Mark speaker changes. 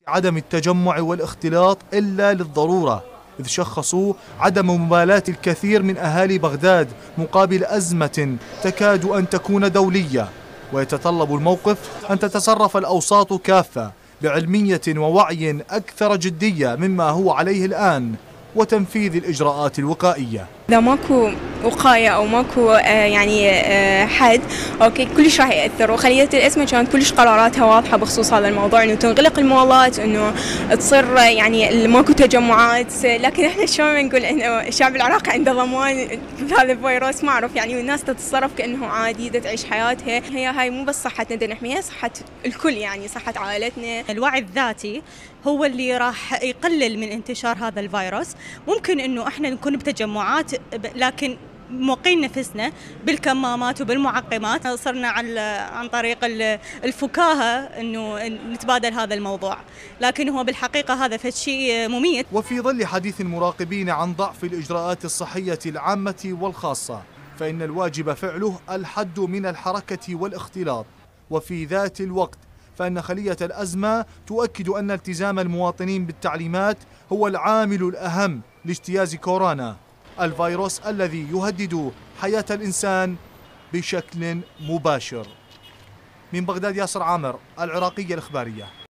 Speaker 1: عدم التجمع والاختلاط إلا للضرورة، إذ شخصوا عدم مبالاة الكثير من أهالي بغداد مقابل أزمة تكاد أن تكون دولية، ويتطلب الموقف أن تتصرف الأوساط كافة بعلمية ووعي أكثر جدية مما هو عليه الآن، وتنفيذ الإجراءات الوقائية.
Speaker 2: إذا ماكو وقاية أو ماكو حد أوكي كلش راح يأثر. وخلية الأزمة كانت كلش قراراتها واضحة بخصوص هذا الموضوع، إنه تنغلق المولات، إنه تصير يعني ماكو تجمعات. لكن إحنا شلون نقول إنه الشعب العراقي عنده ضمان هذا الفيروس؟ ما أعرف يعني، والناس تتصرف كأنه عادي تعيش حياتها. هاي مو بس صحتنا نحميها، صحة الكل، يعني صحة عائلتنا.
Speaker 3: الوعي الذاتي هو اللي راح يقلل من انتشار هذا الفيروس. ممكن إنه إحنا نكون بتجمعات لكن موقين نفسنا بالكمامات وبالمعقمات. صرنا عن طريق الفكاهة انه نتبادل هذا الموضوع، لكن هو بالحقيقة هذا فشي مميت.
Speaker 1: وفي ظل حديث المراقبين عن ضعف الإجراءات الصحية العامة والخاصة، فإن الواجب فعله الحد من الحركة والاختلاط. وفي ذات الوقت فإن خلية الأزمة تؤكد أن التزام المواطنين بالتعليمات هو العامل الأهم لاجتياز كورونا، الفيروس الذي يهدد حياة الإنسان بشكل مباشر. من بغداد، ياسر عامر، العراقية الإخبارية.